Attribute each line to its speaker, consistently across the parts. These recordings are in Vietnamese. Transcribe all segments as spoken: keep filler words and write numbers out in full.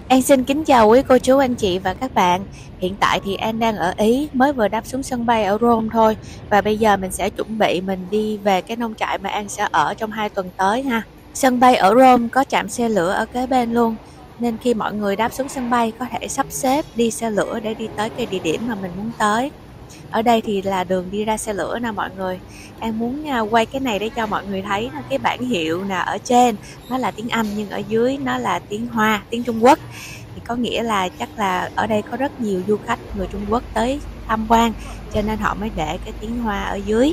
Speaker 1: An xin kính chào quý cô chú anh chị và các bạn. Hiện tại thì An đang ở Ý, mới vừa đáp xuống sân bay ở Rome thôi. Và bây giờ mình sẽ chuẩn bị mình đi về cái nông trại mà An sẽ ở trong hai tuần tới ha. Sân bay ở Rome có trạm xe lửa ở kế bên luôn. Nên khi mọi người đáp xuống sân bay có thể sắp xếp đi xe lửa để đi tới cái địa điểm mà mình muốn tới. Ở đây thì là đường đi ra xe lửa nè mọi người. An muốn quay cái này để cho mọi người thấy cái bảng hiệu nè, ở trên nó là tiếng Anh nhưng ở dưới nó là tiếng Hoa, tiếng Trung Quốc. Thì có nghĩa là chắc là ở đây có rất nhiều du khách người Trung Quốc tới tham quan, cho nên họ mới để cái tiếng Hoa ở dưới.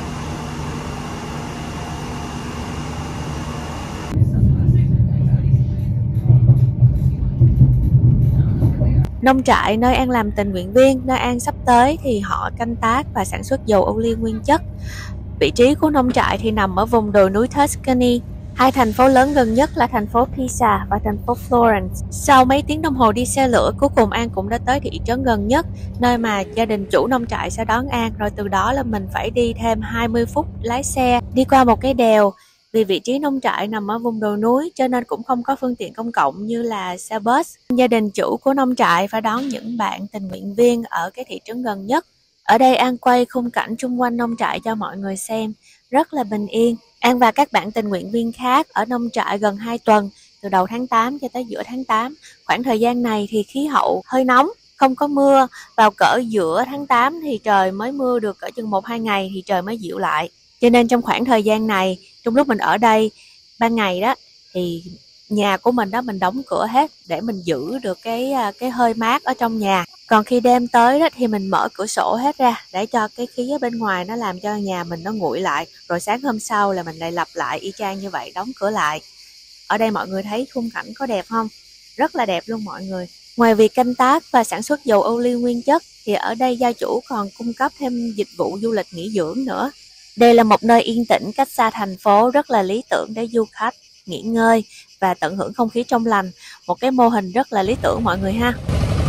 Speaker 1: Nông trại nơi An làm tình nguyện viên, nơi An sắp tới thì họ canh tác và sản xuất dầu ô liu nguyên chất. Vị trí của nông trại thì nằm ở vùng đồi núi Tuscany. Hai thành phố lớn gần nhất là thành phố Pisa và thành phố Florence. Sau mấy tiếng đồng hồ đi xe lửa, cuối cùng An cũng đã tới thị trấn gần nhất, nơi mà gia đình chủ nông trại sẽ đón An. Rồi từ đó là mình phải đi thêm hai mươi phút lái xe, đi qua một cái đèo. Vì vị trí nông trại nằm ở vùng đồi núi cho nên cũng không có phương tiện công cộng như là xe bus. Gia đình chủ của nông trại phải đón những bạn tình nguyện viên ở cái thị trấn gần nhất. Ở đây An quay khung cảnh xung quanh nông trại cho mọi người xem, rất là bình yên. An và các bạn tình nguyện viên khác ở nông trại gần hai tuần, từ đầu tháng tám cho tới giữa tháng tám. Khoảng thời gian này thì khí hậu hơi nóng, không có mưa. Vào cỡ giữa tháng tám thì trời mới mưa được cỡ chừng một hai ngày thì trời mới dịu lại. Cho nên trong khoảng thời gian này, trong lúc mình ở đây ban ngày đó, thì nhà của mình đó mình đóng cửa hết để mình giữ được cái cái hơi mát ở trong nhà. Còn khi đêm tới đó thì mình mở cửa sổ hết ra để cho cái khí ở bên ngoài nó làm cho nhà mình nó nguội lại. Rồi sáng hôm sau là mình lại lặp lại y chang như vậy, đóng cửa lại. Ở đây mọi người thấy khung cảnh có đẹp không? Rất là đẹp luôn mọi người. Ngoài việc canh tác và sản xuất dầu ô liu nguyên chất thì ở đây gia chủ còn cung cấp thêm dịch vụ du lịch nghỉ dưỡng nữa. Đây là một nơi yên tĩnh cách xa thành phố, rất là lý tưởng để du khách nghỉ ngơi và tận hưởng không khí trong lành. Một cái mô hình rất là lý tưởng mọi người ha.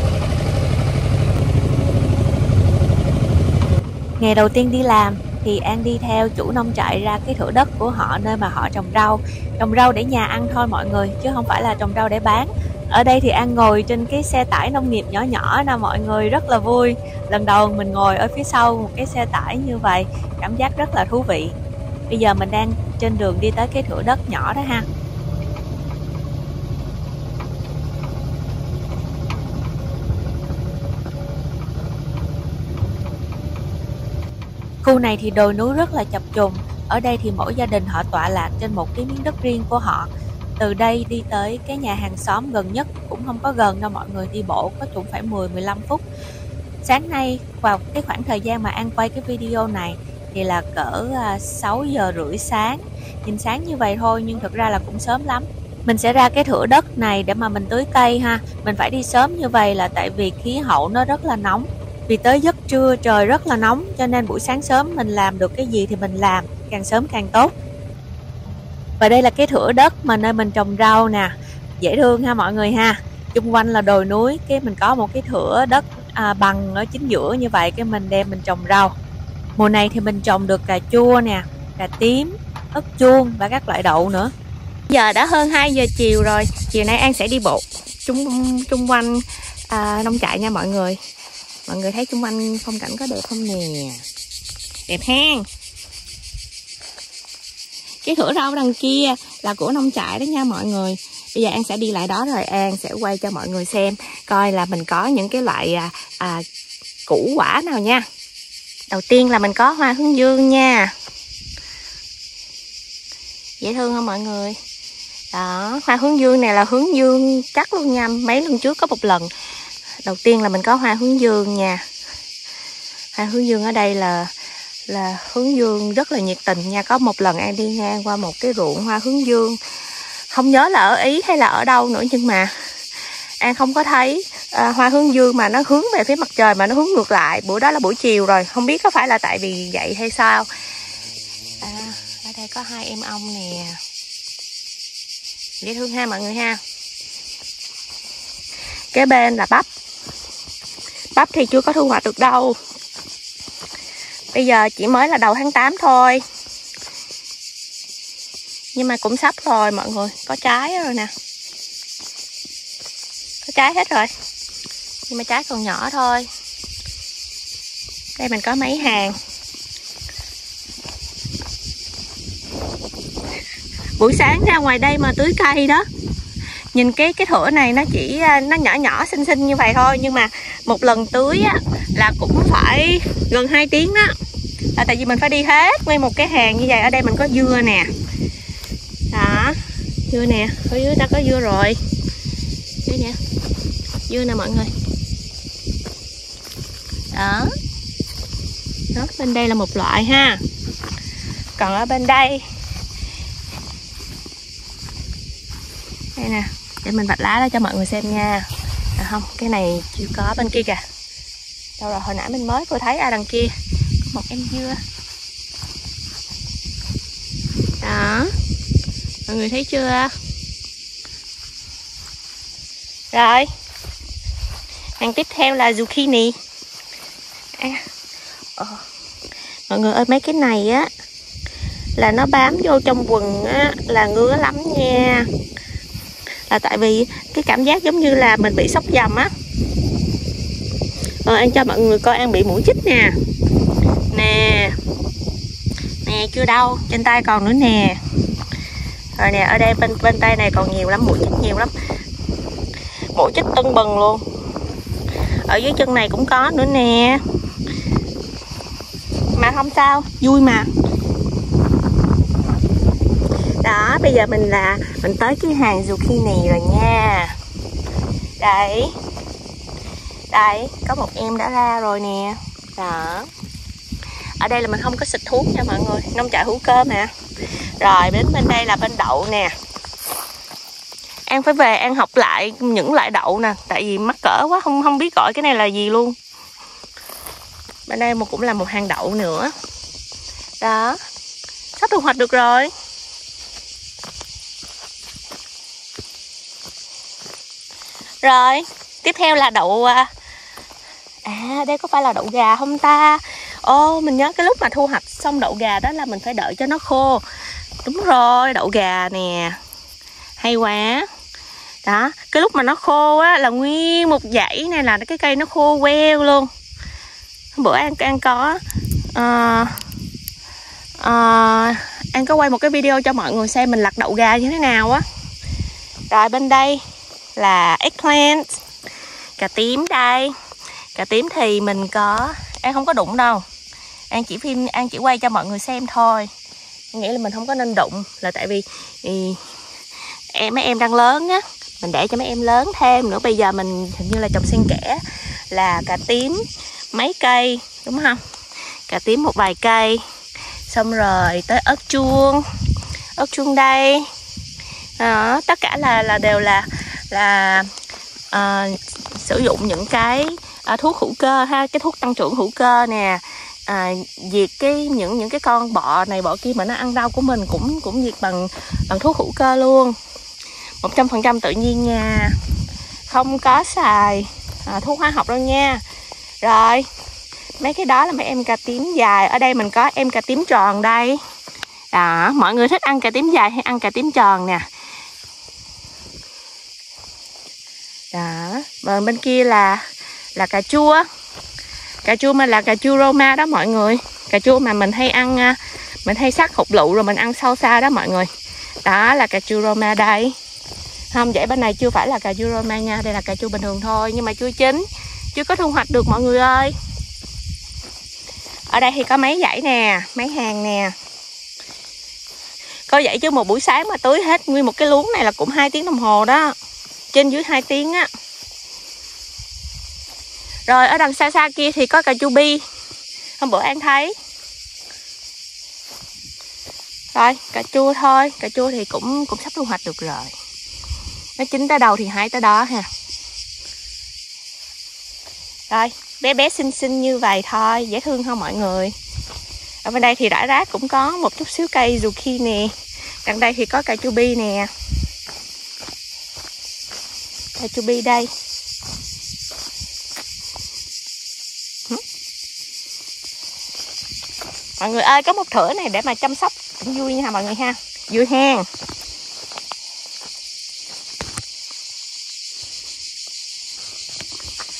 Speaker 1: Ngày đầu tiên đi làm thì An đi theo chủ nông trại ra cái thửa đất của họ, nơi mà họ trồng rau. Trồng rau để nhà ăn thôi mọi người, chứ không phải là trồng rau để bán. Ở đây thì An ngồi trên cái xe tải nông nghiệp nhỏ nhỏ nè mọi người, rất là vui. Lần đầu mình ngồi ở phía sau một cái xe tải như vậy, cảm giác rất là thú vị. Bây giờ mình đang trên đường đi tới cái thửa đất nhỏ đó ha. Khu này thì đồi núi rất là chập trùng. Ở đây thì mỗi gia đình họ tọa lạc trên một cái miếng đất riêng của họ. Từ đây đi tới cái nhà hàng xóm gần nhất cũng không có gần đâu mọi người, đi bộ có cũng phải mười mười lăm phút. Sáng nay vào cái khoảng thời gian mà An quay cái video này thì là cỡ sáu giờ rưỡi sáng. Nhìn sáng như vậy thôi nhưng thực ra là cũng sớm lắm. Mình sẽ ra cái thửa đất này để mà mình tưới cây ha. Mình phải đi sớm như vậy là tại vì khí hậu nó rất là nóng. Vì tới giấc trưa trời rất là nóng cho nên buổi sáng sớm mình làm được cái gì thì mình làm, càng sớm càng tốt. Và đây là cái thửa đất mà nơi mình trồng rau nè, dễ thương ha mọi người ha. Xung quanh là đồi núi, cái mình có một cái thửa đất à, bằng ở chính giữa như vậy, cái mình đem mình trồng rau. Mùa này thì mình trồng được cà chua nè, cà tím, ớt chuông và các loại đậu nữa. Giờ đã hơn hai giờ chiều rồi, chiều nay An sẽ đi bộ chung chung quanh à, nông trại nha mọi người. Mọi người thấy xung quanh phong cảnh có đẹp không nè? Đẹp ha. Cái thửa rau đằng kia là của nông trại đó nha mọi người. Bây giờ An sẽ đi lại đó rồi An sẽ quay cho mọi người xem coi là mình có những cái loại à, à, củ quả nào nha. Đầu tiên là mình có hoa hướng dương nha. Dễ thương không mọi người? Đó, hoa hướng dương này là hướng dương chắc luôn nha. Mấy lần trước có một lần. Đầu tiên là mình có hoa hướng dương nha. Hoa hướng dương ở đây là là hướng dương rất là nhiệt tình nha. Có một lần An đi ngang qua một cái ruộng hoa hướng dương, không nhớ là ở Ý hay là ở đâu nữa, nhưng mà An không có thấy à, hoa hướng dương mà nó hướng về phía mặt trời mà nó hướng ngược lại. Bữa đó là buổi chiều rồi, không biết có phải là tại vì vậy hay sao. À, ở đây có hai em ong nè, dễ thương ha mọi người ha. Kế bên là bắp. Bắp thì chưa có thu hoạch được đâu. Bây giờ chỉ mới là đầu tháng tám thôi. Nhưng mà cũng sắp rồi mọi người, có trái rồi nè. có trái hết rồi, nhưng mà trái còn nhỏ thôi. Đây mình có mấy hàng. Buổi sáng ra ngoài đây mà tưới cây đó, nhìn cái cái thửa này nó chỉ nó nhỏ nhỏ xinh xinh như vậy thôi, nhưng mà một lần tưới á, là cũng phải gần hai tiếng đó. Là tại vì mình phải đi hết nguyên một cái hàng như vậy. Ở đây mình có dưa nè, đó, dưa nè, ở dưới ta có dưa rồi, đây nè, dưa nè mọi người, đó. Đó, bên đây là một loại ha. Còn ở bên đây, đây nè, để mình vạch lá ra cho mọi người xem nha. À không, cái này chưa có, bên kia kìa. Đâu rồi, hồi nãy mình mới vừa thấy à, đằng kia có một em dưa. Đó, mọi người thấy chưa? Rồi, hàng tiếp theo là zucchini. À, ờ. Mọi người ơi, mấy cái này á là nó bám vô trong quần á, là ngứa lắm nha. Là tại vì cái cảm giác giống như là mình bị sốc dầm á. Ờ, An cho mọi người coi An bị mũi chích nè. Nè, nè, chưa đâu, trên tay còn nữa nè. Rồi nè, ở đây bên bên tay này còn nhiều lắm, mũi chích nhiều lắm. Mũi chích tưng bừng luôn. Ở dưới chân này cũng có nữa nè. Mà không sao, vui mà. Đó, bây giờ mình là mình tới cái hàng zucchini rồi nha. Đấy, đây có một em đã ra rồi nè. Đó, ở đây là mình không có xịt thuốc nha mọi người, nông trại hữu cơ mà. Rồi đến bên đây là bên đậu nè. An phải về An học lại những loại đậu nè, tại vì mắc cỡ quá, không không biết gọi cái này là gì luôn. Bên đây một cũng là một hàng đậu nữa. Đó, sắp thu hoạch được rồi. Rồi, tiếp theo là đậu. À, đây có phải là đậu gà không ta? Ô, mình nhớ cái lúc mà thu hoạch xong đậu gà đó là mình phải đợi cho nó khô. Đúng rồi, đậu gà nè. Hay quá. Đó, cái lúc mà nó khô á là nguyên một dãy này là cái cây nó khô queo luôn. Bữa An, An có uh, uh, An có quay một cái video cho mọi người xem mình lặt đậu gà như thế nào á. Rồi bên đây là eggplant, cà tím đây. Cà tím thì mình có, An không có đụng đâu. An chỉ phim, An chỉ quay cho mọi người xem thôi. Nghĩ là mình không có nên đụng, là tại vì thì, em mấy em đang lớn á, mình để cho mấy em lớn thêm nữa. Bây giờ mình hình như là trồng xen kẽ là cà tím mấy cây, đúng không? Cà tím một vài cây, xong rồi tới ớt chuông, ớt chuông đây. Đó, tất cả là là đều là là uh, sử dụng những cái uh, thuốc hữu cơ ha, cái thuốc tăng trưởng hữu cơ nè. À, diệt cái những những cái con bọ này bọ kia mà nó ăn rau của mình cũng cũng diệt bằng bằng thuốc hữu cơ luôn, một trăm phần trăm tự nhiên nha, không có xài à, thuốc hóa học đâu nha. Rồi mấy cái đó là mấy em cà tím dài. Ở đây mình có em cà tím tròn đây. Đó, mọi người thích ăn cà tím dài hay ăn cà tím tròn nè. Đó, và bên kia là là cà chua. Cà chua mà là cà chua Roma đó mọi người. Cà chua mà mình hay ăn, mình hay sắc hột lựu rồi mình ăn sau xa đó mọi người. Đó là cà chua Roma đây. Không, vậy bên này chưa phải là cà chua Roma nha. Đây là cà chua bình thường thôi, nhưng mà chưa chín, chưa có thu hoạch được mọi người ơi. Ở đây thì có mấy dãy nè, mấy hàng nè. Có vậy chứ một buổi sáng mà tưới hết nguyên một cái luống này là cũng hai tiếng đồng hồ đó. Trên dưới hai tiếng á. Rồi ở đằng xa xa kia thì có cà chua bi. Hôm bữa An thấy. Rồi cà chua thôi. Cà chua thì cũng cũng sắp thu hoạch được rồi. Nó chín tới đâu thì hái tới đó ha. Rồi bé bé xinh xinh như vậy thôi. Dễ thương không mọi người? Ở bên đây thì rải rác cũng có một chút xíu cây zucchini. Đằng đây thì có cà chua bi nè. Cà chua bi đây. Mọi người ơi, có một thửa này để mà chăm sóc cũng vui nha mọi người ha. Vui hen.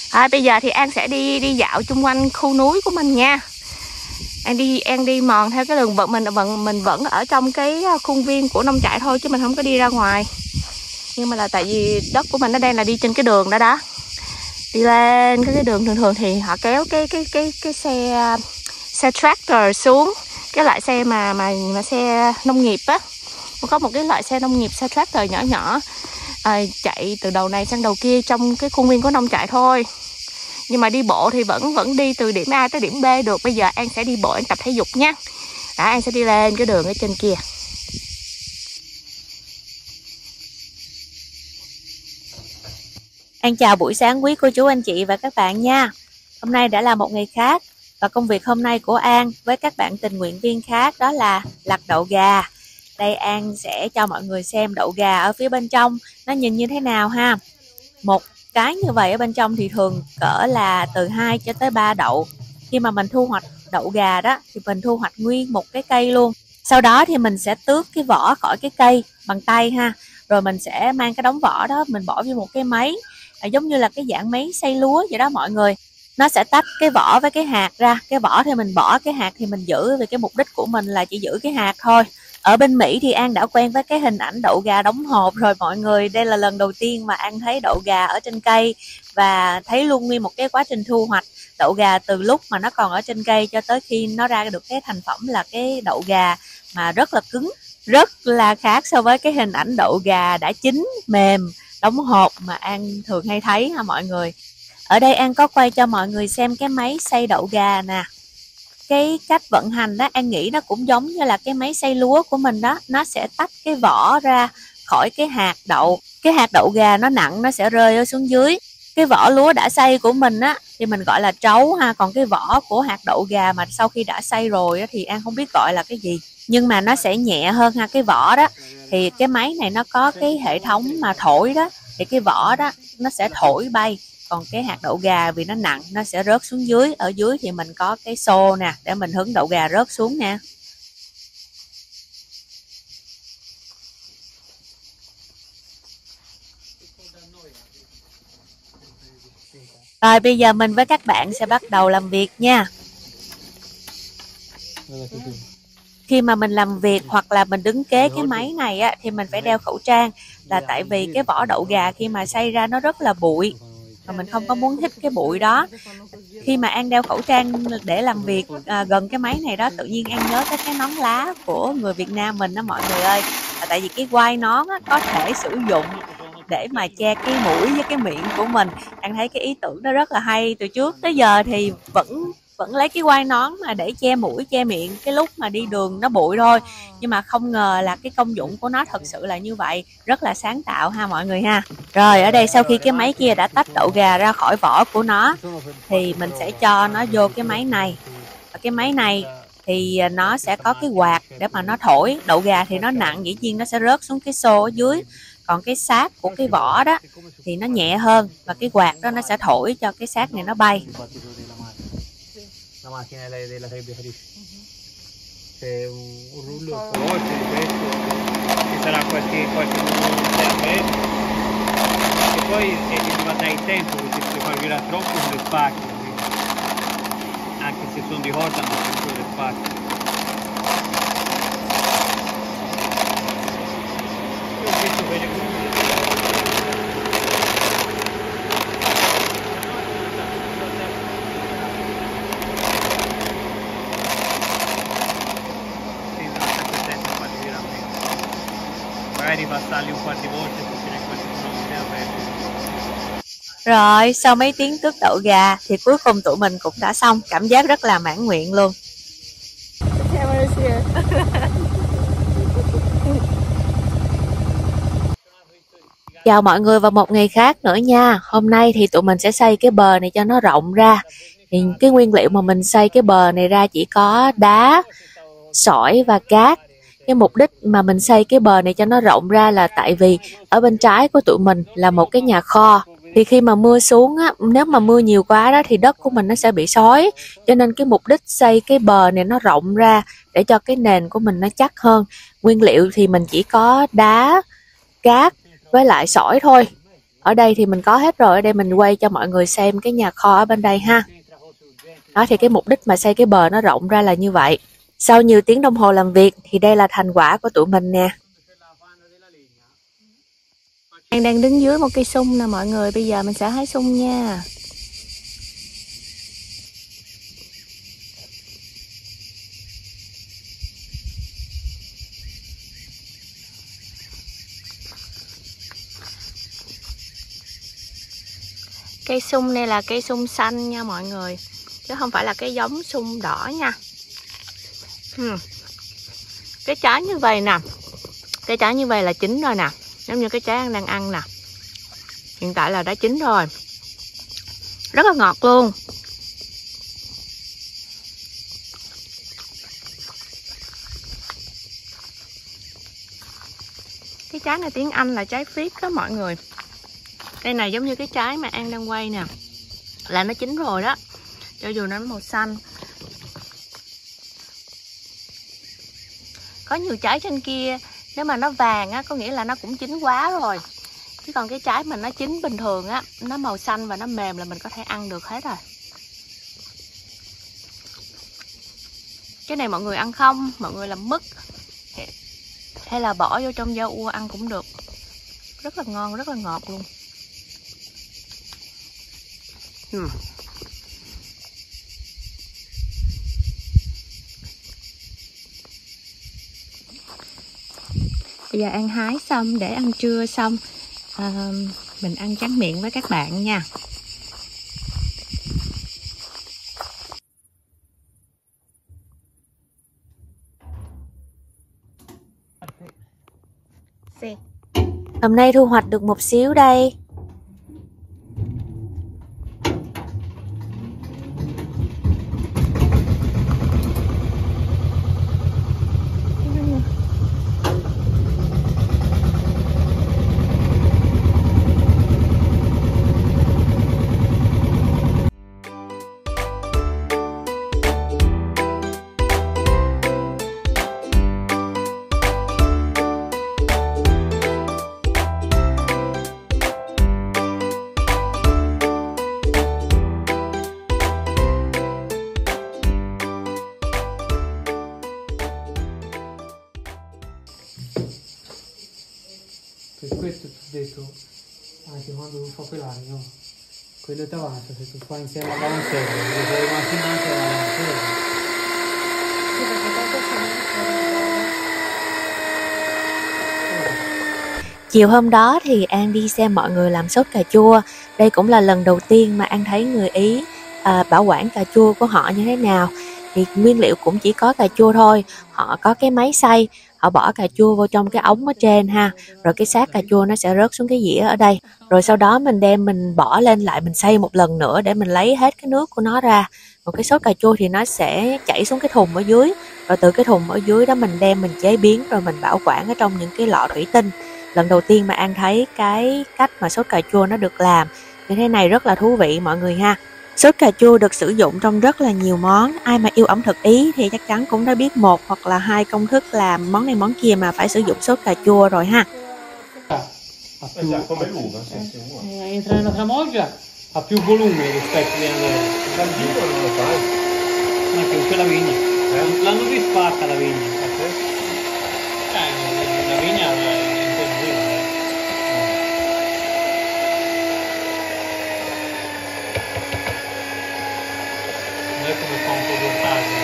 Speaker 1: À, bây giờ thì An sẽ đi đi dạo chung quanh khu núi của mình nha. An đi An đi mòn theo cái đường vận mình vẫn mình vẫn ở trong cái khuôn viên của nông trại thôi chứ mình không có đi ra ngoài. Nhưng mà là tại vì đất của mình nó đang là đi trên cái đường đó đó. Đi lên cái cái đường thường thường thì họ kéo cái cái cái cái xe xe tractor xuống, cái loại xe mà mà mà xe nông nghiệp á. Có một cái loại xe nông nghiệp, xe tractor nhỏ nhỏ à, chạy từ đầu này sang đầu kia trong cái khuôn viên của nông trại thôi. Nhưng mà đi bộ thì vẫn vẫn đi từ điểm A tới điểm B được. Bây giờ An sẽ đi bộ, An tập thể dục nha. Đó, An sẽ đi lên cái đường ở trên kia. An chào buổi sáng quý cô chú anh chị và các bạn nha. Hôm nay đã là một ngày khác và công việc hôm nay của An với các bạn tình nguyện viên khác đó là lặt đậu gà. Đây An sẽ cho mọi người xem đậu gà ở phía bên trong nó nhìn như thế nào ha. Một cái như vậy ở bên trong thì thường cỡ là từ hai cho tới ba đậu. Khi mà mình thu hoạch đậu gà đó thì mình thu hoạch nguyên một cái cây luôn. Sau đó thì mình sẽ tước cái vỏ khỏi cái cây bằng tay ha. Rồi mình sẽ mang cái đống vỏ đó mình bỏ vô một cái máy, à, giống như là cái dạng máy xay lúa vậy đó mọi người. Nó sẽ tách cái vỏ với cái hạt ra. Cái vỏ thì mình bỏ, cái hạt thì mình giữ. Vì cái mục đích của mình là chỉ giữ cái hạt thôi. Ở bên Mỹ thì An đã quen với cái hình ảnh đậu gà đóng hộp rồi mọi người. Đây là lần đầu tiên mà An thấy đậu gà ở trên cây và thấy luôn nguyên một cái quá trình thu hoạch đậu gà từ lúc mà nó còn ở trên cây cho tới khi nó ra được cái thành phẩm là cái đậu gà mà rất là cứng, rất là khác so với cái hình ảnh đậu gà đã chín, mềm, đóng hộp mà An thường hay thấy ha mọi người. Ở đây An có quay cho mọi người xem cái máy xay đậu gà nè. Cái cách vận hành đó An nghĩ nó cũng giống như là cái máy xay lúa của mình đó. Nó sẽ tách cái vỏ ra khỏi cái hạt đậu. Cái hạt đậu gà nó nặng, nó sẽ rơi ở xuống dưới. Cái vỏ lúa đã xay của mình á thì mình gọi là trấu ha. Còn cái vỏ của hạt đậu gà mà sau khi đã xay rồi á, thì An không biết gọi là cái gì. Nhưng mà nó sẽ nhẹ hơn ha. Cái vỏ đó thì cái máy này nó có cái hệ thống mà thổi đó. Thì cái vỏ đó nó sẽ thổi bay. Còn cái hạt đậu gà vì nó nặng nó sẽ rớt xuống dưới. Ở dưới thì mình có cái xô nè để mình hứng đậu gà rớt xuống nè. Rồi bây giờ mình với các bạn sẽ bắt đầu làm việc nha. Khi mà mình làm việc hoặc là mình đứng kế cái máy này á, thì mình phải đeo khẩu trang. Là tại vì cái vỏ đậu gà khi mà xay ra nó rất là bụi. Và mình không có muốn hít cái bụi đó. Khi mà An đeo khẩu trang để làm việc à, gần cái máy này đó, tự nhiên An nhớ tới cái nón lá của người Việt Nam mình đó mọi người ơi. Là tại vì cái quai nón á, có thể sử dụng để mà che cái mũi với cái miệng của mình. An thấy cái ý tưởng đó rất là hay. Từ trước tới giờ thì vẫn vẫn lấy cái quai nón mà để che mũi che miệng cái lúc mà đi đường nó bụi thôi. Nhưng mà không ngờ là cái công dụng của nó thật sự là như vậy. Rất là sáng tạo ha mọi người ha. Rồi ở đây sau khi cái máy kia đã tách đậu gà ra khỏi vỏ của nó thì mình sẽ cho nó vô cái máy này. Và cái máy này thì nó sẽ có cái quạt để mà nó thổi. Đậu gà thì nó nặng, dĩ nhiên nó sẽ rớt xuống cái xô ở dưới. Còn cái xác của cái vỏ đó thì nó nhẹ hơn. Và cái quạt đó nó sẽ thổi cho cái xác này nó bay.
Speaker 2: La macchina della caricatrice. C'è un rullo veloce, questo, ci sarà qualche qualche momento e poi è arrivata il tempo perché se fa girare troppo sulle spacche, anche se sono di corda ma sono sulle spacche. Io ho visto bene come magari passarli un par di volte se ce n'è qualcuno che è aperto.
Speaker 1: Rồi sau mấy tiếng tước đậu gà thì cuối cùng tụi mình cũng đã xong. Cảm giác rất là mãn nguyện luôn. Chào mọi người vào một ngày khác nữa nha. Hôm nay thì tụi mình sẽ xây cái bờ này cho nó rộng ra. Thì cái nguyên liệu mà mình xây cái bờ này ra chỉ có đá, sỏi và cát. Cái mục đích mà mình xây cái bờ này cho nó rộng ra là tại vì ở bên trái của tụi mình là một cái nhà kho. Thì khi mà mưa xuống á, nếu mà mưa nhiều quá đó thì đất của mình nó sẽ bị xói. Cho nên cái mục đích xây cái bờ này nó rộng ra để cho cái nền của mình nó chắc hơn. Nguyên liệu thì mình chỉ có đá, cát với lại sỏi thôi. Ở đây thì mình có hết rồi, ở đây mình quay cho mọi người xem cái nhà kho ở bên đây ha. Đó thì cái mục đích mà xây cái bờ nó rộng ra là như vậy. Sau nhiều tiếng đồng hồ làm việc thì đây là thành quả của tụi mình nè. An đang đứng dưới một cây sung nè mọi người, bây giờ mình sẽ hái sung nha. Cây sung này là cây sung xanh nha mọi người, chứ không phải là cái giống sung đỏ nha. Hmm. Cái trái như vậy nè, cái trái như vậy là chín rồi nè, giống như cái trái An đang ăn nè. Hiện tại là đã chín rồi, rất là ngọt luôn. Cái trái này tiếng Anh là trái figs đó mọi người. Đây này giống như cái trái mà An đang quay nè, là nó chín rồi đó, cho dù nó màu xanh. Có nhiều trái trên kia nếu mà nó vàng á, có nghĩa là nó cũng chín quá rồi. Chứ còn cái trái mà nó chín bình thường á, nó màu xanh và nó mềm là mình có thể ăn được hết rồi. Cái này mọi người ăn không? Mọi người làm mứt hay là bỏ vô trong rau ua ăn cũng được. Rất là ngon, rất là ngọt luôn. Hmm. Bây giờ An hái xong để ăn trưa xong, à, mình ăn tráng miệng với các bạn nha. Hôm nay thu hoạch được một xíu đây.
Speaker 2: Per questo ti ho detto anche quando tu fa quell'aria, no? Quello ti avanza, se tu fai insieme alla lavanzella, lo fai macchina anche alla lavanzella.
Speaker 1: Sì, perché tanto chiều hôm đó thì An đi xem mọi người làm sốt cà chua. Đây cũng là lần đầu tiên mà An thấy người Ý à, bảo quản cà chua của họ như thế nào. Thì nguyên liệu cũng chỉ có cà chua thôi. Họ có cái máy xay, họ bỏ cà chua vào trong cái ống ở trên ha, rồi cái xác cà chua nó sẽ rớt xuống cái dĩa ở đây, rồi sau đó mình đem mình bỏ lên lại, mình xay một lần nữa để mình lấy hết cái nước của nó ra. Một cái sốt cà chua thì nó sẽ chảy xuống cái thùng ở dưới, rồi từ cái thùng ở dưới đó mình đem mình chế biến, rồi mình bảo quản ở trong những cái lọ thủy tinh. Lần đầu tiên mà An thấy cái cách mà sốt cà chua nó được làm như thế này, rất là thú vị mọi người ha. Sốt cà chua được sử dụng trong rất là nhiều món. Ai mà yêu ẩm thực Ý thì chắc chắn cũng đã biết một hoặc là hai công thức làm món này món kia mà phải sử dụng sốt cà chua rồi ha.
Speaker 2: Entra nella tramoggia, ha più volume rispetto alle altre. Dal vivo non lo fai. Ma che quella vigna. L'hanno disfatta la vigna. Eh, la vigna è un po' dura. Non è come fa un po' d'ortaggio.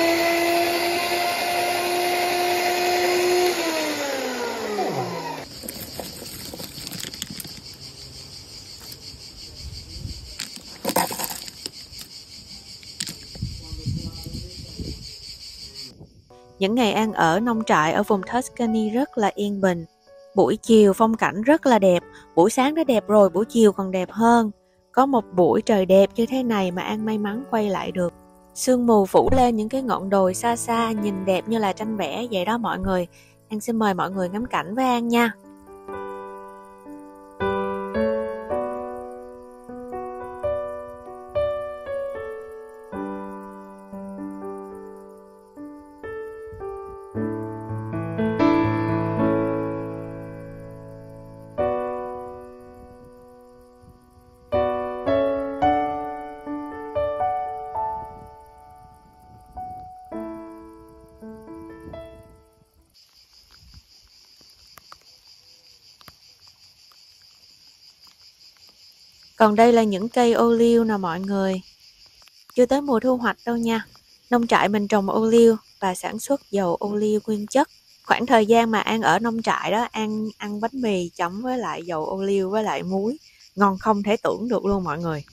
Speaker 1: Những ngày An ở nông trại ở vùng Tuscany rất là yên bình. Buổi chiều phong cảnh rất là đẹp, buổi sáng đã đẹp rồi, buổi chiều còn đẹp hơn. Có một buổi trời đẹp như thế này mà An may mắn quay lại được. Sương mù phủ lên những cái ngọn đồi xa xa, nhìn đẹp như là tranh vẽ vậy đó mọi người. An xin mời mọi người ngắm cảnh với An nha. Còn đây là những cây ô liu nè mọi người. Chưa tới mùa thu hoạch đâu nha. Nông trại mình trồng ô liu và sản xuất dầu ô liu nguyên chất. Khoảng thời gian mà An ở nông trại đó, An ăn bánh mì chấm với lại dầu ô liu với lại muối. Ngon không thể tưởng được luôn mọi người.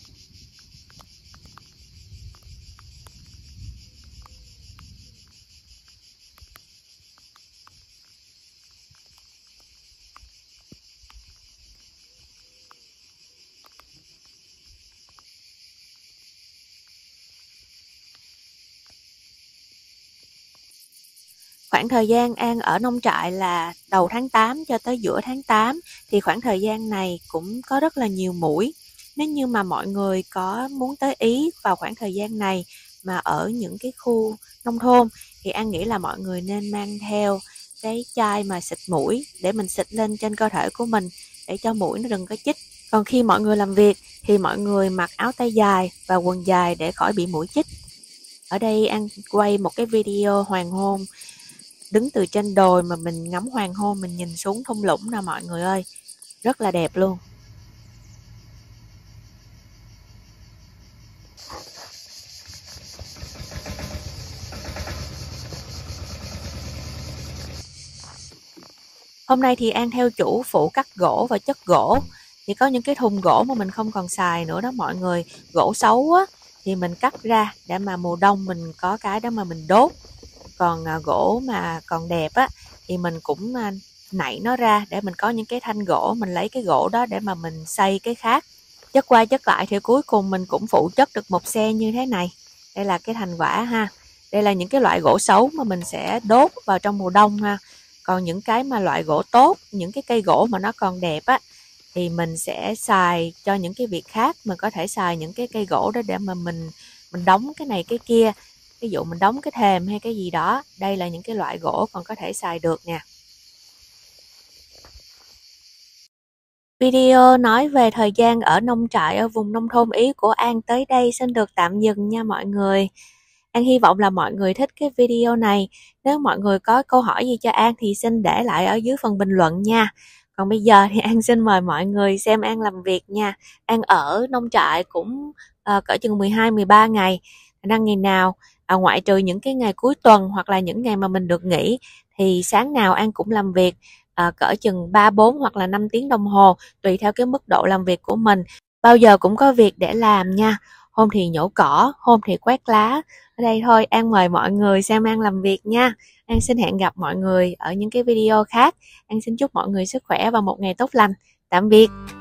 Speaker 1: Khoảng thời gian An ở nông trại là đầu tháng tám cho tới giữa tháng tám, thì khoảng thời gian này cũng có rất là nhiều muỗi. Nếu như mà mọi người có muốn tới Ý vào khoảng thời gian này mà ở những cái khu nông thôn, thì An nghĩ là mọi người nên mang theo cái chai mà xịt muỗi để mình xịt lên trên cơ thể của mình để cho muỗi nó đừng có chích. Còn khi mọi người làm việc thì mọi người mặc áo tay dài và quần dài để khỏi bị muỗi chích. Ở đây An quay một cái video hoàng hôn, đứng từ trên đồi mà mình ngắm hoàng hôn, mình nhìn xuống thung lũng nè mọi người ơi, rất là đẹp luôn. Hôm nay thì An theo chủ phụ cắt gỗ và chất gỗ, thì có những cái thùng gỗ mà mình không còn xài nữa đó mọi người, gỗ xấu á thì mình cắt ra để mà mùa đông mình có cái đó mà mình đốt. Còn à, gỗ mà còn đẹp á thì mình cũng à, nảy nó ra để mình có những cái thanh gỗ, mình lấy cái gỗ đó để mà mình xây cái khác. Chất qua chất lại thì cuối cùng mình cũng phụ chất được một xe như thế này. Đây là cái thành quả ha. Đây là những cái loại gỗ xấu mà mình sẽ đốt vào trong mùa đông ha. Còn những cái mà loại gỗ tốt, những cái cây gỗ mà nó còn đẹp á, thì mình sẽ xài cho những cái việc khác. Mình có thể xài những cái cây gỗ đó để mà mình mình đóng cái này cái kia. Ví dụ mình đóng cái thềm hay cái gì đó. Đây là những cái loại gỗ còn có thể xài được nè. Video nói về thời gian ở nông trại ở vùng nông thôn Ý của An tới đây xin được tạm dừng nha mọi người. An hy vọng là mọi người thích cái video này. Nếu mọi người có câu hỏi gì cho An thì xin để lại ở dưới phần bình luận nha. Còn bây giờ thì An xin mời mọi người xem An làm việc nha. An ở nông trại cũng uh, cỡ chừng mười hai mười ba ngày. Đang ngày nào, à, ngoại trừ những cái ngày cuối tuần hoặc là những ngày mà mình được nghỉ, thì sáng nào An cũng làm việc à, cỡ chừng ba bốn hoặc là năm tiếng đồng hồ, tùy theo cái mức độ làm việc của mình. Bao giờ cũng có việc để làm nha. Hôm thì nhổ cỏ, hôm thì quét lá. Ở đây thôi, An mời mọi người xem An làm việc nha. An xin hẹn gặp mọi người ở những cái video khác. An xin chúc mọi người sức khỏe và một ngày tốt lành. Tạm biệt.